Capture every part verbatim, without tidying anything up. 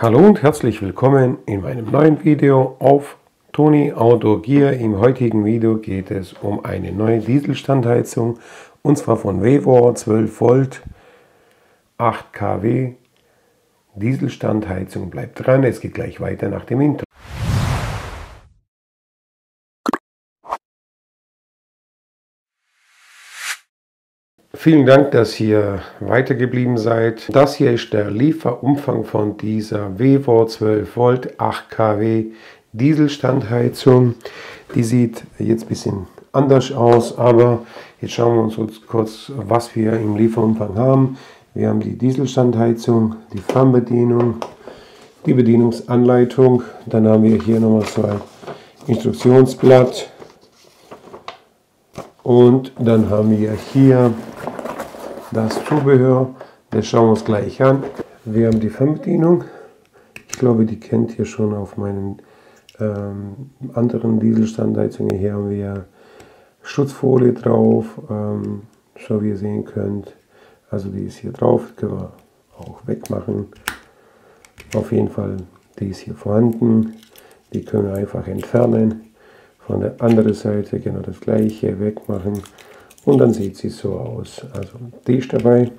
Hallo und herzlich willkommen in meinem neuen Video auf Tony Outdoor Gear. Im heutigen Video geht es um eine neue Dieselstandheizung und zwar von Vevor zwölf Volt acht Kilowatt Dieselstandheizung. Bleibt dran, es geht gleich weiter nach dem Intro. Vielen Dank, dass ihr weitergeblieben seid. Das hier ist der Lieferumfang von dieser Vevor zwölf Volt acht Kilowatt Dieselstandheizung. Die sieht jetzt ein bisschen anders aus, aber jetzt schauen wir uns kurz, was wir im Lieferumfang haben. Wir haben die Dieselstandheizung, die Fernbedienung, die Bedienungsanleitung. Dann haben wir hier nochmal so ein Instruktionsblatt. Und dann haben wir hier das Zubehör, das schauen wir uns gleich an. Wir haben die Fernbedienung, ich glaube, die kennt ihr schon auf meinen ähm, anderen Dieselstandheizungen. Hier haben wir Schutzfolie drauf, ähm, so wie ihr sehen könnt. Also die ist hier drauf, können wir auch wegmachen. Auf jeden Fall, die ist hier vorhanden, die können wir einfach entfernen. Von der anderen Seite genau das gleiche, wegmachen. Und dann sieht sie so aus. Also die ist dabei.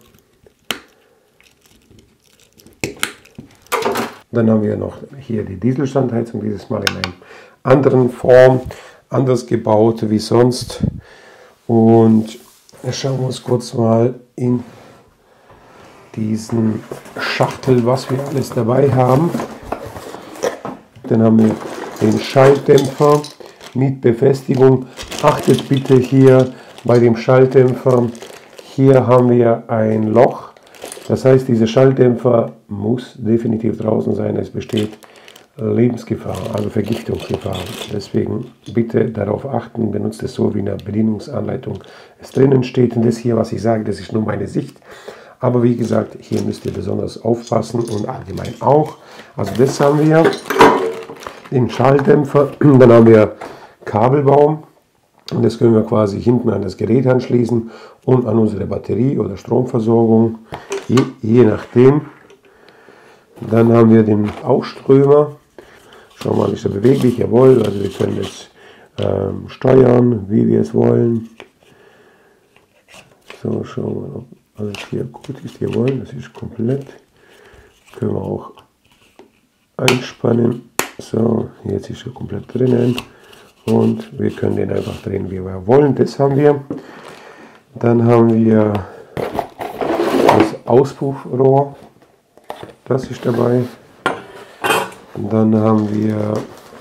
Dann haben wir noch hier die Dieselstandheizung, dieses Mal in einer anderen Form, anders gebaut wie sonst. Und schauen wir uns kurz mal in diesen Schachtel, was wir alles dabei haben. Dann haben wir den Schalldämpfer mit Befestigung. Achtet bitte hier bei dem Schalldämpfer, hier haben wir ein Loch. Das heißt, dieser Schalldämpfer muss definitiv draußen sein. Es besteht Lebensgefahr, also Vergiftungsgefahr. Deswegen bitte darauf achten, benutzt es so, wie in der Bedienungsanleitung es drinnen steht. Und das hier, was ich sage, das ist nur meine Sicht. Aber wie gesagt, hier müsst ihr besonders aufpassen und allgemein auch. Also das haben wir, den Schalldämpfer. Dann haben wir Kabelbaum. Und das können wir quasi hinten an das Gerät anschließen und an unsere Batterie oder Stromversorgung, je, je nachdem. Dann haben wir den Ausströmer. Schauen wir mal, ist er beweglich? Jawohl, also wir können es ähm, steuern, wie wir es wollen. So, schauen wir mal, ob alles hier gut ist. Jawohl, das ist komplett. Können wir auch einspannen. So, jetzt ist er komplett drinnen. Und wir können den einfach drehen, wie wir wollen. Das haben wir. Dann haben wir das Auspuffrohr. Das ist dabei. Und dann haben wir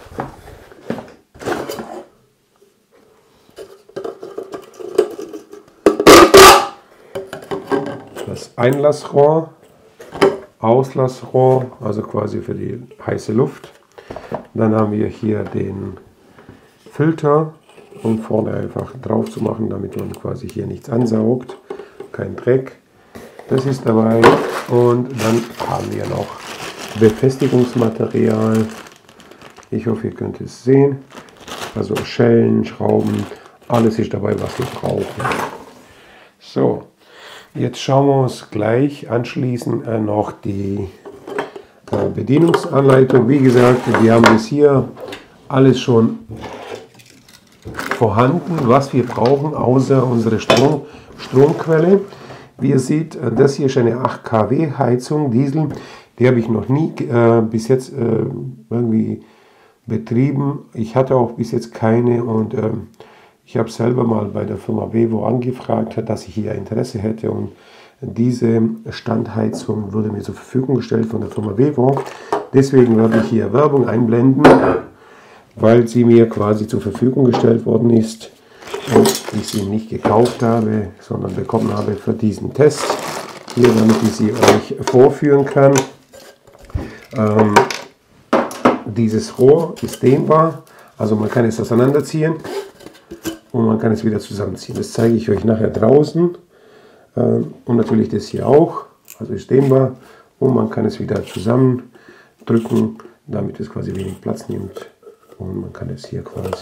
das Einlassrohr, Auslassrohr, also quasi für die heiße Luft. Dann haben wir hier den Filter, um vorne einfach drauf zu machen, damit man quasi hier nichts ansaugt, kein Dreck. Das ist dabei. Und dann haben wir noch Befestigungsmaterial. Ich hoffe, ihr könnt es sehen. Also Schellen, Schrauben, alles ist dabei, was wir brauchen. So, jetzt schauen wir uns gleich anschließend noch die äh, Bedienungsanleitung. Wie gesagt, wir haben das hier alles schon vorhanden, was wir brauchen, außer unsere Strom, Stromquelle. Wie ihr seht, das hier ist eine acht Kilowatt Heizung, Diesel. Die habe ich noch nie äh, bis jetzt äh, irgendwie betrieben. Ich hatte auch bis jetzt keine und äh, ich habe selber mal bei der Firma Vevor angefragt, dass ich hier Interesse hätte und diese Standheizung wurde mir zur Verfügung gestellt von der Firma Vevor. Deswegen werde ich hier Werbung einblenden, weil sie mir quasi zur Verfügung gestellt worden ist und ich sie nicht gekauft habe, sondern bekommen habe für diesen Test, hier, damit ich sie euch vorführen kann. Ähm, dieses Rohr ist dehnbar, also man kann es auseinanderziehen und man kann es wieder zusammenziehen. Das zeige ich euch nachher draußen ähm, und natürlich das hier auch, also ist dehnbar und man kann es wieder zusammendrücken, damit es quasi wenig Platz nimmt. Und man kann es hier quasi.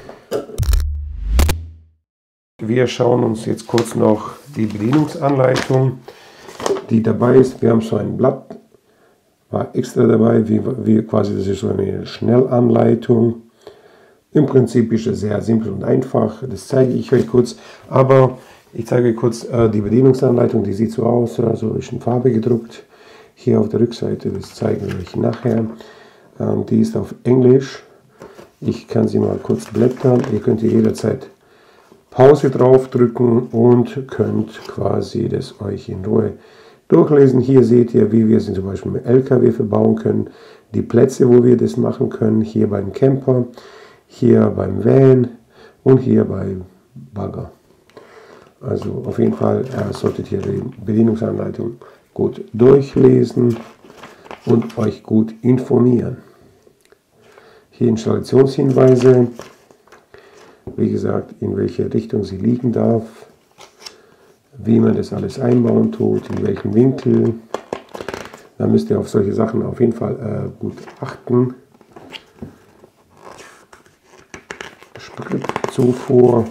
Wir schauen uns jetzt kurz noch die Bedienungsanleitung, die dabei ist. Wir haben so ein Blatt, war extra dabei, wie, wie quasi, das ist so eine Schnellanleitung. Im Prinzip ist es sehr simpel und einfach, das zeige ich euch kurz, aber ich zeige euch kurz äh, die Bedienungsanleitung, die sieht so aus, also ist in Farbe gedruckt, hier auf der Rückseite, das zeige ich euch nachher. Ähm, die ist auf Englisch, ich kann sie mal kurz blättern, ihr könnt hier jederzeit Pause drauf drücken und könnt quasi das euch in Ruhe durchlesen. Hier seht ihr, wie wir es zum Beispiel mit L K W verbauen können, die Plätze, wo wir das machen können, hier beim Camper, hier beim Van und hier bei Bagger. Also auf jeden Fall äh, solltet ihr die Bedienungsanleitung gut durchlesen und euch gut informieren. Hier Installationshinweise, wie gesagt, in welche Richtung sie liegen darf, wie man das alles einbauen tut, in welchem Winkel. Da müsst ihr auf solche Sachen auf jeden Fall äh, gut achten. Spritzufuhr.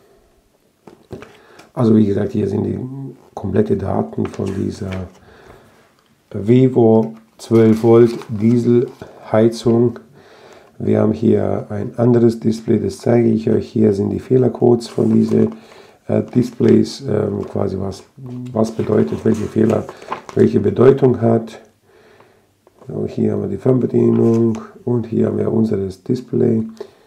Also wie gesagt, hier sind die komplette Daten von dieser Vevo zwölf Volt Dieselheizung. Wir haben hier ein anderes Display, das zeige ich euch. Hier sind die Fehlercodes von diesen äh, Displays, ähm, quasi was, was bedeutet, welche Fehler, welche Bedeutung hat. So, hier haben wir die Fernbedienung und hier haben wir unser Display.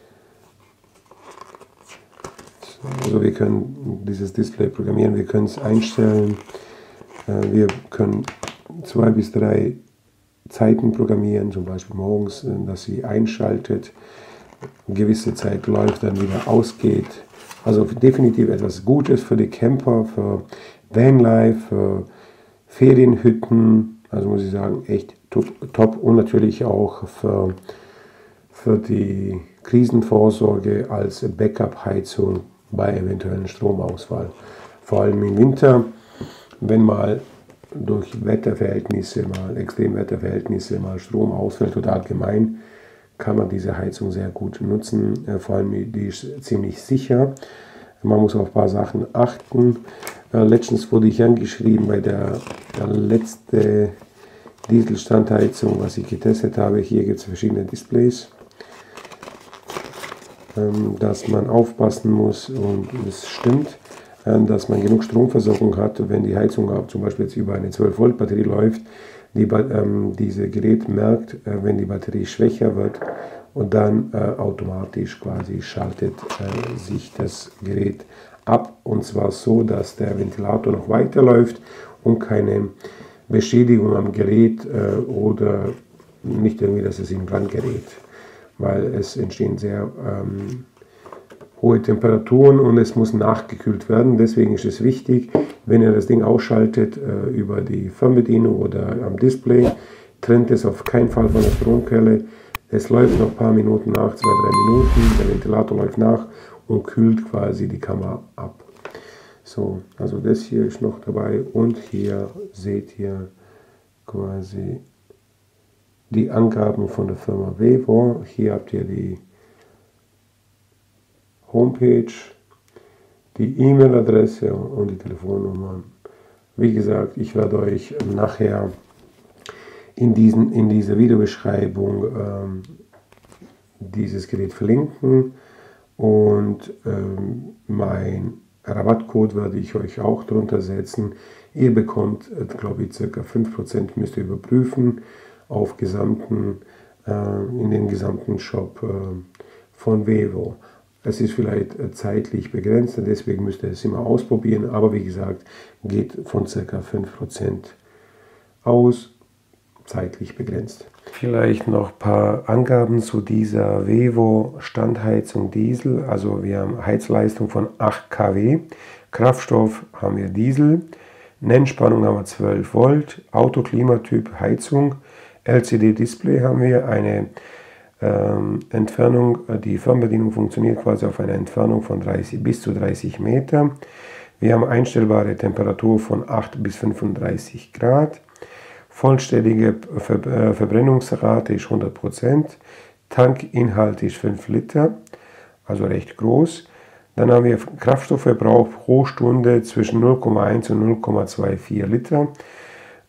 Also wir können dieses Display programmieren, wir können es einstellen, wir können zwei bis drei Zeiten programmieren, zum Beispiel morgens, dass sie einschaltet, eine gewisse Zeit läuft, dann wieder ausgeht. Also definitiv etwas Gutes für die Camper, für Vanlife, für Ferienhütten, also muss ich sagen, echt top, top. Und natürlich auch für, für die Krisenvorsorge als Backup-Heizung bei eventuellen Stromausfall. Vor allem im Winter, wenn mal durch Wetterverhältnisse, mal Extremwetterverhältnisse, mal Strom ausfällt oder allgemein, kann man diese Heizung sehr gut nutzen. Vor allem die ist ziemlich sicher. Man muss auf ein paar Sachen achten. Letztens wurde ich angeschrieben bei der, der letzten Dieselstandheizung, was ich getestet habe. Hier gibt es verschiedene Displays, dass man aufpassen muss, und es stimmt, dass man genug Stromversorgung hat, wenn die Heizung auch zum Beispiel jetzt über eine zwölf Volt Batterie läuft. Die, ähm, diese Gerät merkt, äh, wenn die Batterie schwächer wird, und dann äh, automatisch quasi schaltet äh, sich das Gerät ab, und zwar so, dass der Ventilator noch weiterläuft und keine Beschädigung am Gerät äh, oder nicht irgendwie, dass es in Brand gerät, weil es entstehen sehr ähm, hohe Temperaturen und es muss nachgekühlt werden. Deswegen ist es wichtig, wenn ihr das Ding ausschaltet äh, über die Fernbedienung oder am Display, trennt es auf keinen Fall von der Stromquelle. Es läuft noch ein paar Minuten nach, zwei, drei Minuten, der Ventilator läuft nach und kühlt quasi die Kamera ab. So, also das hier ist noch dabei, und hier seht ihr quasi die Angaben von der Firma Vevo. Hier habt ihr die Homepage, die E-Mail-Adresse und die Telefonnummer. Wie gesagt, ich werde euch nachher in, diesen, in dieser Videobeschreibung ähm, dieses Gerät verlinken, und ähm, mein Rabattcode werde ich euch auch drunter setzen. Ihr bekommt, äh, glaube ich, ca. fünf Prozent müsst ihr überprüfen auf gesamten, äh, in den gesamten Shop äh, von Vevo. Es ist vielleicht zeitlich begrenzt, deswegen müsst ihr es immer ausprobieren, aber wie gesagt, geht von ca. fünf Prozent aus, zeitlich begrenzt. Vielleicht noch ein paar Angaben zu dieser Vevo Standheizung Diesel. Also wir haben Heizleistung von acht Kilowatt, Kraftstoff haben wir Diesel, Nennspannung haben wir zwölf Volt, Autoklimatyp Heizung, L C D-Display haben wir, eine Ähm, Entfernung, die Fernbedienung funktioniert quasi auf einer Entfernung von dreißig bis zu dreißig Meter. Wir haben einstellbare Temperatur von acht bis fünfunddreißig Grad. Vollständige Ver äh, Verbrennungsrate ist hundert Prozent. Tankinhalt ist fünf Liter, also recht groß. Dann haben wir Kraftstoffverbrauch pro Stunde zwischen null Komma eins und null Komma vierundzwanzig Liter.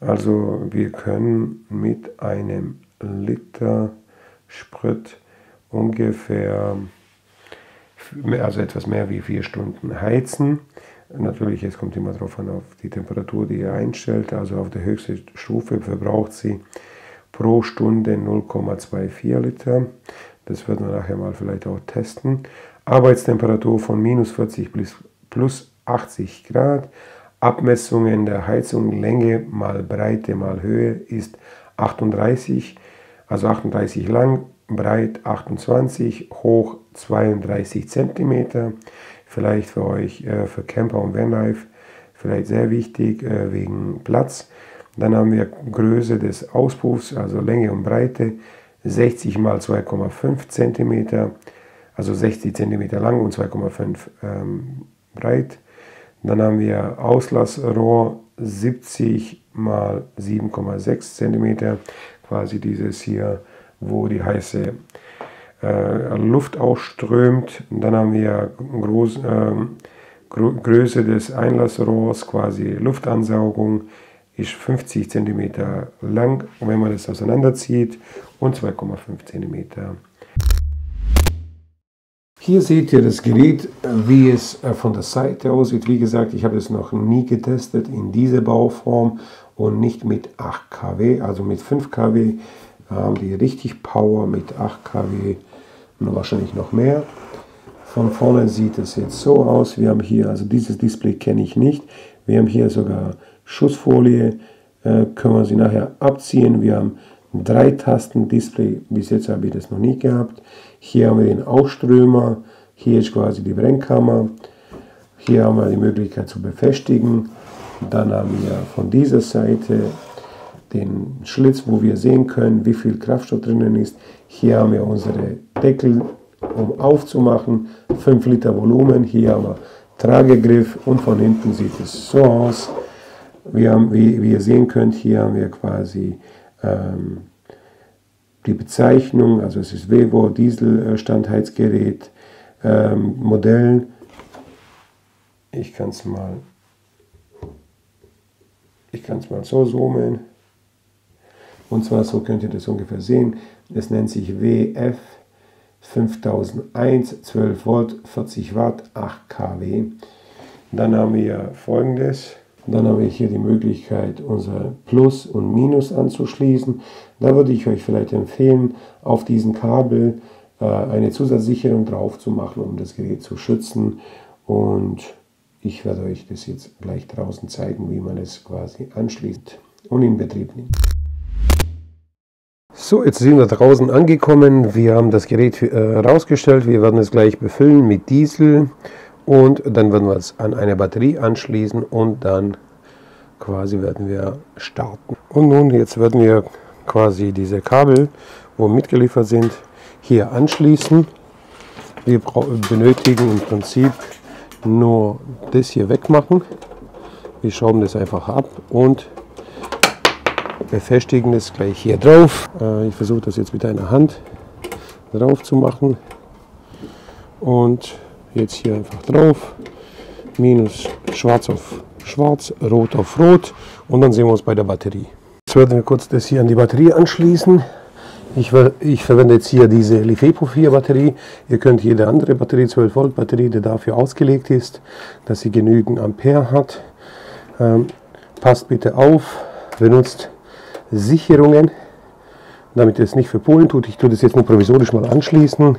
Also wir können mit einem Liter Sprit ungefähr, also etwas mehr wie vier Stunden heizen. Natürlich, es kommt immer darauf an, auf die Temperatur, die ihr einstellt. Also auf der höchsten Stufe verbraucht sie pro Stunde null Komma vierundzwanzig Liter. Das werden wir nachher mal vielleicht auch testen. Arbeitstemperatur von minus vierzig bis plus achtzig Grad. Abmessungen der Heizung, Länge mal Breite mal Höhe ist achtunddreißig, also achtunddreißig lang, breit achtundzwanzig, hoch zweiunddreißig Zentimeter. Vielleicht für euch, äh, für Camper und Vanlife, vielleicht sehr wichtig äh, wegen Platz. Dann haben wir Größe des Auspuffs, also Länge und Breite, sechzig mal zwei Komma fünf Zentimeter, also sechzig Zentimeter lang und zwei Komma fünf ähm, breit. Dann haben wir Auslassrohr siebzig mal sieben Komma sechs Zentimeter, quasi dieses hier, wo die heiße äh, Luft ausströmt. Und dann haben wir Groß, äh, Größe des Einlassrohrs, quasi Luftansaugung, ist fünfzig Zentimeter lang, wenn man das auseinanderzieht, und zwei Komma fünf Zentimeter. Hier seht ihr das Gerät, wie es von der Seite aussieht. Wie gesagt, ich habe es noch nie getestet in dieser Bauform und nicht mit acht Kilowatt. Also mit fünf Kilowatt haben die richtig Power, mit acht Kilowatt wahrscheinlich noch mehr. Von vorne sieht es jetzt so aus. Wir haben hier, also dieses Display kenne ich nicht. Wir haben hier sogar Schutzfolie, äh, können wir sie nachher abziehen. Wir haben ein drei Tasten Display, bis jetzt habe ich das noch nie gehabt. Hier haben wir den Ausströmer, hier ist quasi die Brennkammer. Hier haben wir die Möglichkeit zu befestigen. Dann haben wir von dieser Seite den Schlitz, wo wir sehen können, wie viel Kraftstoff drinnen ist. Hier haben wir unsere Deckel, um aufzumachen, fünf Liter Volumen. Hier haben wir Tragegriff und von hinten sieht es so aus. Wir haben, wie, wie ihr sehen könnt, hier haben wir quasi ähm, die Bezeichnung, also es ist Vevo Diesel-Standheizgerät, ähm, Modell. Ich kann es mal, ich kann es mal so zoomen. Und zwar so könnt ihr das ungefähr sehen. Es nennt sich W F fünftausendeins, zwölf Volt, vierzig Watt, acht Kilowatt. Dann haben wir folgendes. Dann habe ich hier die Möglichkeit, unser Plus und Minus anzuschließen. Da würde ich euch vielleicht empfehlen, auf diesen Kabel äh, eine Zusatzsicherung drauf zu machen, um das Gerät zu schützen. Und ich werde euch das jetzt gleich draußen zeigen, wie man es quasi anschließt und in Betrieb nimmt. So, jetzt sind wir draußen angekommen. Wir haben das Gerät äh, rausgestellt. Wir werden es gleich befüllen mit Diesel. Und dann werden wir es an eine Batterie anschließen und dann quasi werden wir starten. Und nun, jetzt werden wir quasi diese Kabel, wo mitgeliefert sind, hier anschließen. Wir benötigen im Prinzip nur das hier wegmachen. Wir schrauben das einfach ab und befestigen es gleich hier drauf. Ich versuche das jetzt mit einer Hand drauf zu machen. Und jetzt hier einfach drauf, minus schwarz auf schwarz, rot auf rot und dann sehen wir uns bei der Batterie. Jetzt werden wir kurz das hier an die Batterie anschließen. Ich, ich verwende jetzt hier diese Lifepo vier Batterie. Ihr könnt jede andere Batterie, zwölf Volt Batterie, die dafür ausgelegt ist, dass sie genügend Ampere hat. Ähm, passt bitte auf, benutzt Sicherungen, damit es nicht verpolen tut. Ich tue das jetzt nur provisorisch mal anschließen.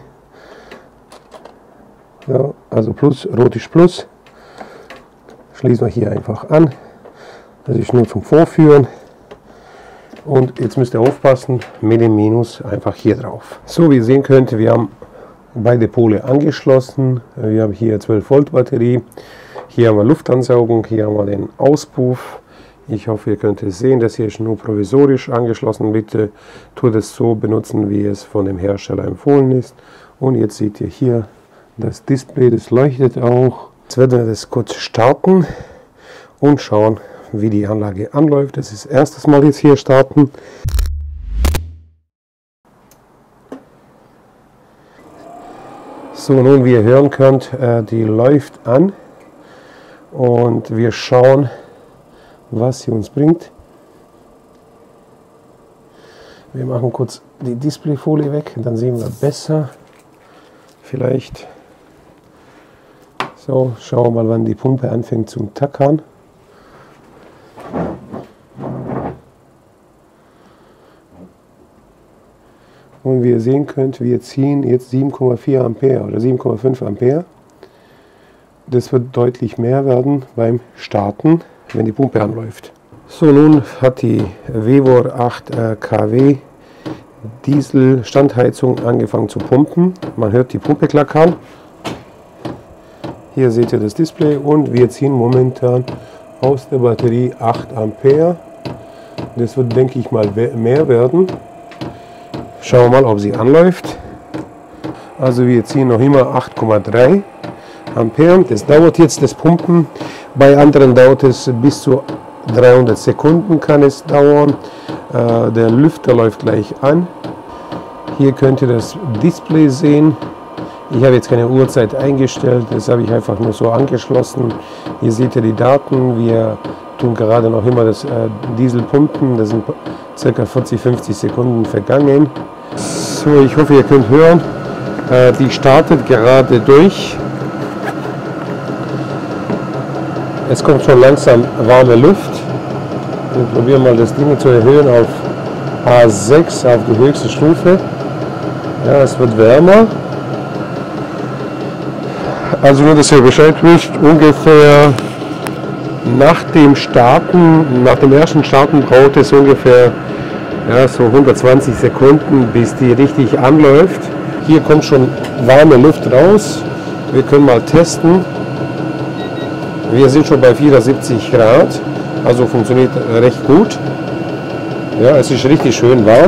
Ja, also Plus, rot ist Plus. Schließen wir hier einfach an. Das ist nur zum Vorführen. Und jetzt müsst ihr aufpassen, mit dem Minus einfach hier drauf. So, wie ihr sehen könnt, wir haben beide Pole angeschlossen. Wir haben hier zwölf Volt Batterie. Hier haben wir Luftansaugung, hier haben wir den Auspuff. Ich hoffe, ihr könnt es sehen, das hier ist nur provisorisch angeschlossen. Bitte tut es so benutzen, wie es von dem Hersteller empfohlen ist. Und jetzt seht ihr hier das Display, das leuchtet auch. Jetzt werden wir das kurz starten und schauen, wie die Anlage anläuft. Das ist das erste Mal jetzt hier starten. So, nun, wie ihr hören könnt, die läuft an und wir schauen, was sie uns bringt. Wir machen kurz die Displayfolie weg, dann sehen wir besser. Vielleicht. So, schauen wir mal, wann die Pumpe anfängt zu tackern. Und wie ihr sehen könnt, wir ziehen jetzt sieben Komma vier Ampere oder sieben Komma fünf Ampere. Das wird deutlich mehr werden beim Starten, wenn die Pumpe anläuft. So, nun hat die Vevor acht Kilowatt Diesel Standheizung angefangen zu pumpen. Man hört die Pumpe klackern. Hier seht ihr das Display und wir ziehen momentan aus der Batterie acht Ampere. Das wird, denke ich mal, mehr werden. Schauen wir mal, ob sie anläuft. Also wir ziehen noch immer acht Komma drei Ampere. Das dauert jetzt, das Pumpen. Bei anderen dauert es bis zu dreihundert Sekunden kann es dauern. Äh, der Lüfter läuft gleich an. Hier könnt ihr das Display sehen. Ich habe jetzt keine Uhrzeit eingestellt, das habe ich einfach nur so angeschlossen. Hier seht ihr die Daten. Wir tun gerade noch immer das äh, Diesel pumpen. Das sind ca. vierzig, fünfzig Sekunden vergangen. So, ich hoffe, ihr könnt hören. Äh, die startet gerade durch. Es kommt schon langsam warme Luft. Wir probieren mal das Ding zu erhöhen auf H sechs, auf die höchste Stufe. Ja, es wird wärmer. Also nur, dass ihr Bescheid wisst, ungefähr nach dem Starten, nach dem ersten Starten braucht es ungefähr ja, so hundertzwanzig Sekunden, bis die richtig anläuft. Hier kommt schon warme Luft raus. Wir können mal testen. Wir sind schon bei vierundsiebzig Grad, also funktioniert recht gut. Ja, es ist richtig schön warm.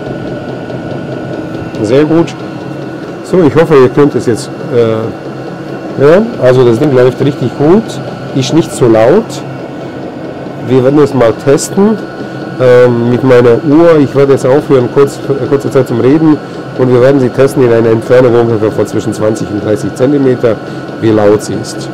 Sehr gut. So, ich hoffe, ihr könnt es jetzt äh, hören. Also das Ding läuft richtig gut, ist nicht so laut. Wir werden es mal testen ähm, mit meiner Uhr. Ich werde jetzt aufhören, kurz, kurze Zeit zum Reden, und wir werden sie testen in einer Entfernung ungefähr von zwischen zwanzig und dreißig Zentimeter, wie laut sie ist.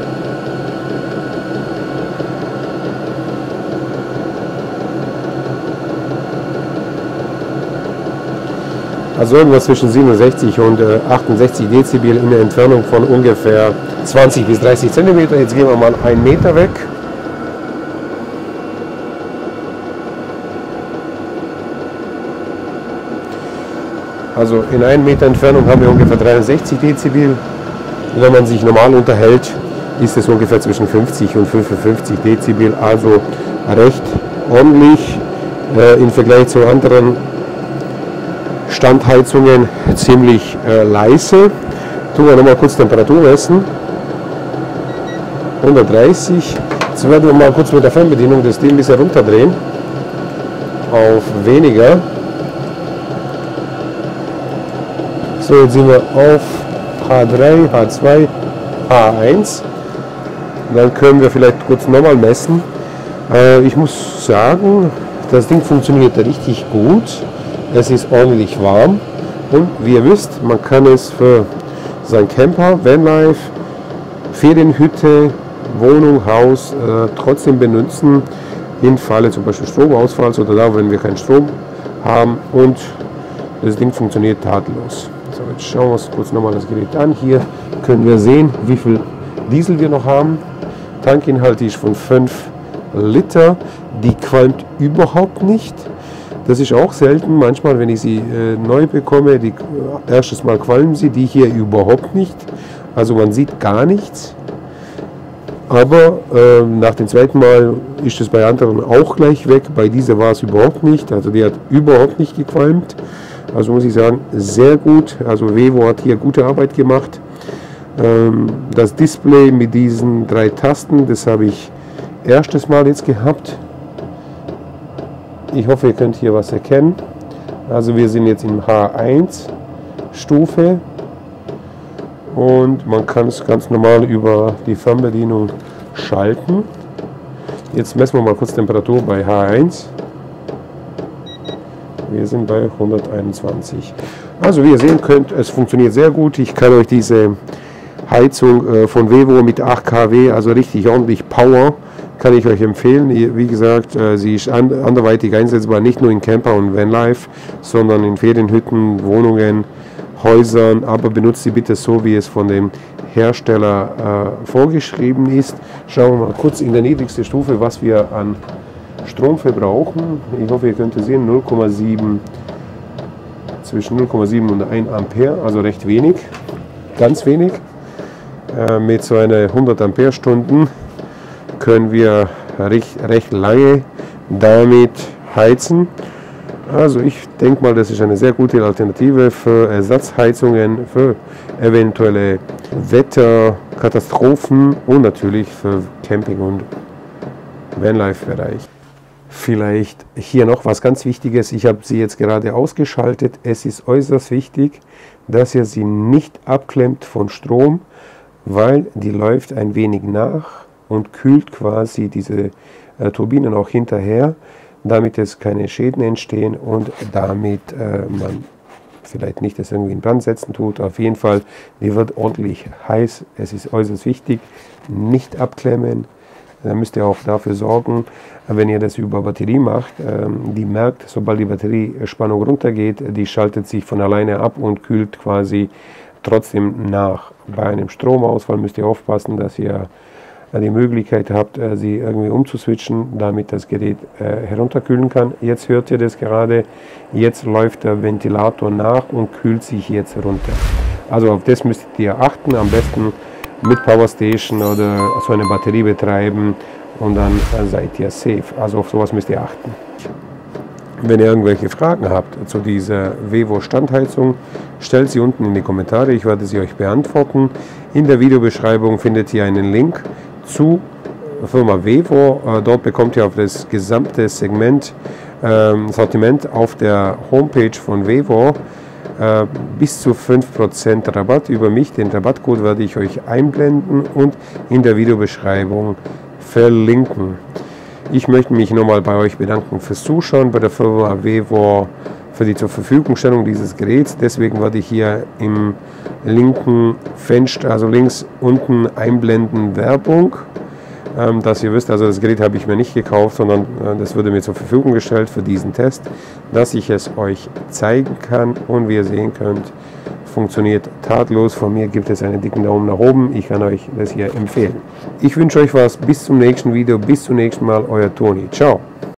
Also irgendwas zwischen siebenundsechzig und achtundsechzig Dezibel in der Entfernung von ungefähr zwanzig bis dreißig Zentimeter. Jetzt gehen wir mal einen Meter weg. Also in einem Meter Entfernung haben wir ungefähr dreiundsechzig Dezibel. Wenn man sich normal unterhält, ist es ungefähr zwischen fünfzig und fünfundfünfzig Dezibel. Also recht ordentlich äh, im Vergleich zu anderen Standheizungen ziemlich äh, leise. Tun wir nochmal kurz Temperatur messen. hundertdreißig. Jetzt werden wir mal kurz mit der Fernbedienung das Ding ein bisschen runterdrehen. Auf weniger. So, jetzt sind wir auf H drei, H zwei, H eins. Dann können wir vielleicht kurz nochmal messen. Äh, ich muss sagen, das Ding funktioniert richtig gut. Es ist ordentlich warm und wie ihr wisst, man kann es für sein Camper, Vanlife, Ferienhütte, Wohnung, Haus äh, trotzdem benutzen, im Falle zum Beispiel Stromausfalls oder da, wenn wir keinen Strom haben, und das Ding funktioniert tadellos. So, jetzt schauen wir uns kurz nochmal das Gerät an. Hier können wir sehen, wie viel Diesel wir noch haben. Tankinhalt ist von fünf Liter, die qualmt überhaupt nicht. Das ist auch selten, manchmal, wenn ich sie äh, neu bekomme, die, äh, erstes Mal qualmen sie, die hier überhaupt nicht. Also man sieht gar nichts. Aber äh, nach dem zweiten Mal ist es bei anderen auch gleich weg. Bei dieser war es überhaupt nicht, also die hat überhaupt nicht gequalmt. Also muss ich sagen, sehr gut. Also Vevor hat hier gute Arbeit gemacht. Ähm, das Display mit diesen drei Tasten, das habe ich erstes Mal jetzt gehabt. Ich hoffe, ihr könnt hier was erkennen. Also wir sind jetzt in H eins Stufe und man kann es ganz normal über die Fernbedienung schalten. Jetzt messen wir mal kurz Temperatur bei H eins. Wir sind bei hunderteinundzwanzig. Also wie ihr sehen könnt, es funktioniert sehr gut. Ich kann euch diese Heizung von Vevor mit acht Kilowatt, also richtig ordentlich Power, kann ich euch empfehlen. Wie gesagt, sie ist anderweitig einsetzbar, nicht nur in Camper und Vanlife, sondern in Ferienhütten, Wohnungen, Häusern, aber benutzt sie bitte so, wie es von dem Hersteller äh, vorgeschrieben ist. Schauen wir mal kurz in der niedrigsten Stufe, was wir an Strom verbrauchen. Ich hoffe, ihr könnt es sehen, null Komma sieben, zwischen null Komma sieben und ein Ampere, also recht wenig, ganz wenig. Äh, mit so einer hundert Ampere Stunden können wir recht, recht lange damit heizen. Also ich denke mal, das ist eine sehr gute Alternative für Ersatzheizungen, für eventuelle Wetterkatastrophen und natürlich für Camping- und Vanlife-Bereich. Vielleicht hier noch was ganz Wichtiges, ich habe sie jetzt gerade ausgeschaltet. Es ist äußerst wichtig, dass ihr sie nicht abklemmt von Strom, weil die läuft ein wenig nach und kühlt quasi diese äh, Turbinen auch hinterher, damit es keine Schäden entstehen und damit äh, man vielleicht nicht das irgendwie in Brand setzen tut. Auf jeden Fall, die wird ordentlich heiß. Es ist äußerst wichtig, nicht abklemmen. Da müsst ihr auch dafür sorgen, wenn ihr das über Batterie macht, ähm, die merkt, sobald die Batteriespannung runtergeht, die schaltet sich von alleine ab und kühlt quasi trotzdem nach. Bei einem Stromausfall müsst ihr aufpassen, dass ihr die Möglichkeit habt, sie irgendwie umzuswitchen, damit das Gerät äh, herunterkühlen kann. Jetzt hört ihr das gerade, jetzt läuft der Ventilator nach und kühlt sich jetzt runter. Also auf das müsst ihr achten, am besten mit Powerstation oder so eine Batterie betreiben und dann äh, seid ihr safe. Also auf sowas müsst ihr achten. Wenn ihr irgendwelche Fragen habt zu dieser Vevo Standheizung, stellt sie unten in die Kommentare, ich werde sie euch beantworten. In der Videobeschreibung findet ihr einen Link zu Firma Vevo. Dort bekommt ihr auf das gesamte Segment ähm, Sortiment auf der Homepage von Vevo äh, bis zu fünf Prozent Rabatt über mich. Den Rabattcode werde ich euch einblenden und in der Videobeschreibung verlinken. Ich möchte mich nochmal bei euch bedanken fürs Zuschauen bei der Firma Vevo für die zur Verfügungstellung dieses Geräts. Deswegen werde ich hier im linken Fenster, also links unten einblenden Werbung, ähm, dass ihr wisst, also das Gerät habe ich mir nicht gekauft, sondern äh, das wurde mir zur Verfügung gestellt für diesen Test, dass ich es euch zeigen kann und wie ihr sehen könnt, funktioniert tadellos. Von mir gibt es einen dicken Daumen nach oben. Ich kann euch das hier empfehlen. Ich wünsche euch was. Bis zum nächsten Video. Bis zum nächsten Mal. Euer Toni. Ciao.